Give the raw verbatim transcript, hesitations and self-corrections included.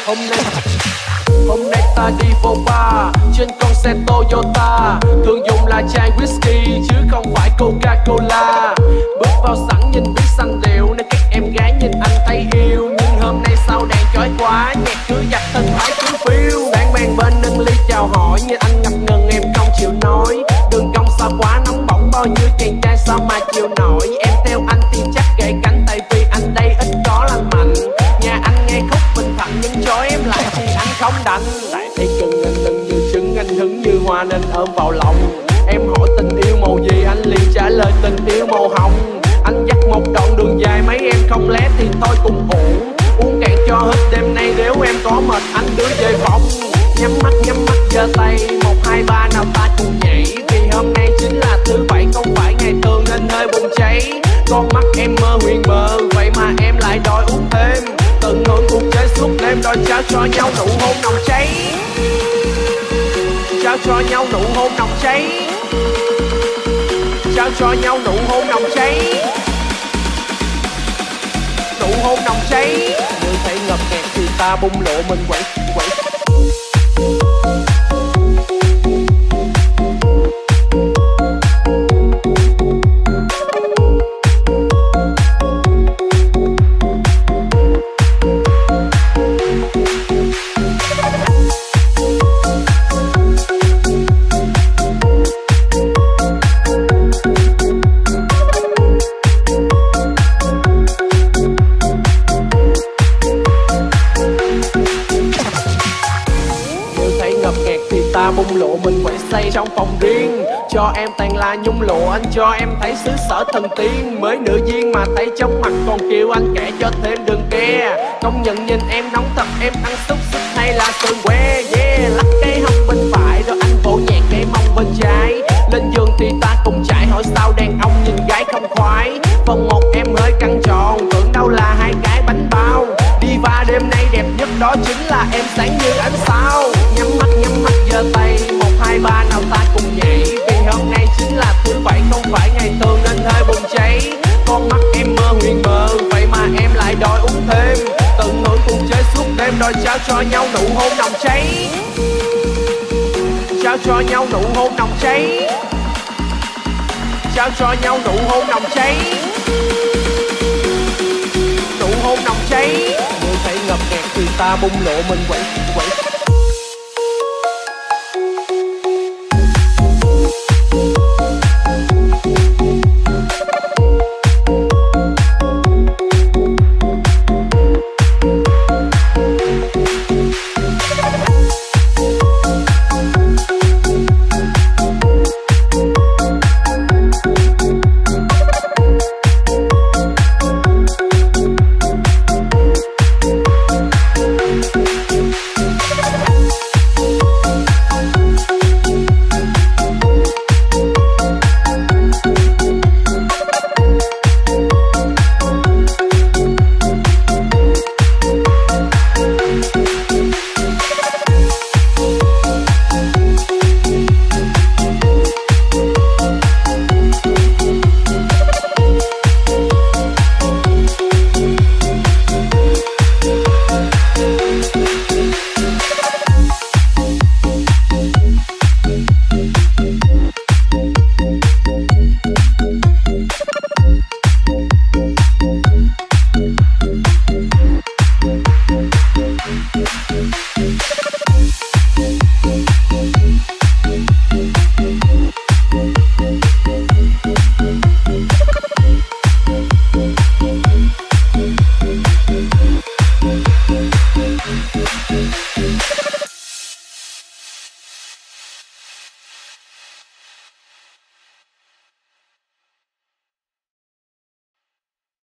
Hôm nay Hôm nay ta đi vô bar trên con xe Toyota, thường dùng là chai whisky chứ không phải Coca-Cola. Bước vào sẵn nhìn biết xanh điệu nên các em gái nhìn anh thấy yêu. Nhưng hôm nay sao đèn chói quá, nhạc cứ giặt thân thái cứ phiêu. Đang bàn bên nâng ly chào hỏi nhưng anh ngập ngừng em không chịu nói. Đường cong sao quá nóng bỏng, bao nhiêu chàng trai sao mà chịu nổi. Em theo anh thì chắc gãy cánh, tại vì anh đây ít có lành mạnh. Nhà anh nghe khúc Bình Thạnh nhưng cho em lại thì anh không đành. Tại thấy cưng anh lưng như trứng, anh hứng như hoa nên ôm vào lòng. Em hỏi tình yêu màu gì, anh liền trả lời tình yêu màu hồng. Anh dắt một đoạn đường dài, mấy em không lẽ thì thôi cũng ổn. Uống cạn cho hết đêm nay, nếu em có mệt anh đưa về phòng. Nhắm mắt nhắm mắt giơ tay, một hai ba nào ta cùng nhảy. Vì hôm nay chính là thứ bảy không phải ngày thường nên hơi bùng cháy. Con mắt em mơ huyền mờ, vậy mà em lại đòi uống thêm. Tận hưởng cuộc chơi suốt đêm, đòi trao cho nhau nụ hôn nồng cháy. Trao cho nhau nụ hôn nồng cháy. Trao cho nhau nụ hôn nồng cháy. Nụ hôn nồng cháy. Như thấy ngập ngạt thì ta bung lộ mình quẩy quẩy. Ta bung lộ mình quậy say trong phòng riêng. Cho em tàn là nhung lộ, anh cho em thấy xứ sở thần tiên. Mới nửa duyên mà thấy trong mặt còn kêu anh kể cho thêm đường ke. Công nhận nhìn em nóng thật, em ăn xúc xích hay là sườn que. Yeah, lắc cái hông bên phải rồi anh vỗ nhạc cái mông bên trái. Lên giường thì ta cùng chạy, hỏi sao đàn ông nhìn gái không khoái. Phần một em hơi căng tròn, tưởng đâu là hai cái bánh bao. Diva đêm nay đẹp nhất đó chính là em sáng như ánh sao. Nhắm mắt nhắm mắt giơ tay, một hai ba nào ta cùng nhảy. Vì hôm nay chính là thứ bảy không phải ngày thường nên hơi bùng cháy. Con mắt em mơ huyền mờ, vậy mà em lại đòi uống thêm. Tận hưởng cùng chơi suốt đêm, đòi trao cho nhau nụ hôn nồng cháy. Trao cho nhau nụ hôn nồng cháy. Trao cho nhau nụ hôn nồng cháy. Nụ hôn nồng cháy. Như thấy ngập ngạt thì ta bung lộ mình quẩy quẩy.